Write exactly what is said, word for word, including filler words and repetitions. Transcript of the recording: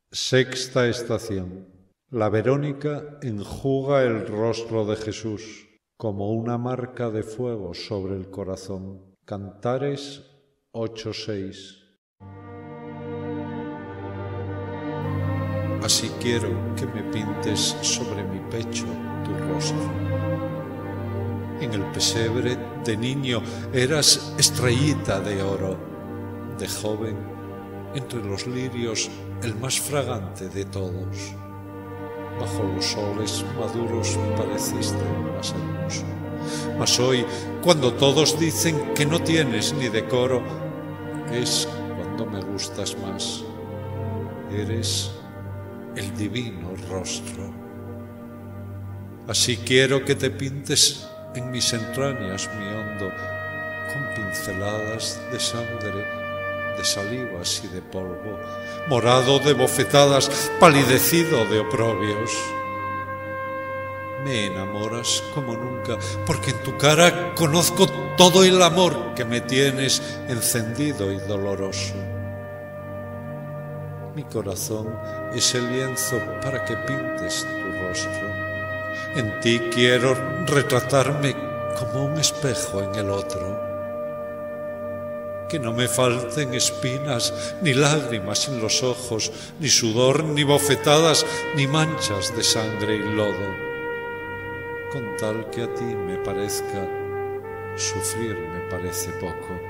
Sexta estación. La Verónica enjuga el rostro de Jesús como una marca de fuego sobre el corazón. Cantares ocho seis. Así quiero que me pintes sobre mi pecho tu rostro. En el pesebre de niño eras estrellita de oro, de joven, entre los lirios el más fragante de todos. Bajo los soles maduros pareciste el más hermoso. Mas hoy, cuando todos dicen que no tienes ni decoro, es cuando me gustas más. Eres el divino rostro. Así quiero que te pintes en mis entrañas mi hondo, con pinceladas de sangre, de salivas y de polvo, morado de bofetadas, palidecido de oprobios. Me enamoras como nunca, porque en tu cara conozco todo el amor que me tienes encendido y doloroso. Mi corazón es el lienzo para que pintes tu rostro. En ti quiero retratarme como un espejo en el otro. Que no me falten espinas, ni lágrimas en los ojos, ni sudor, ni bofetadas, ni manchas de sangre y lodo. Con tal que a ti me parezca, sufrir me parece poco.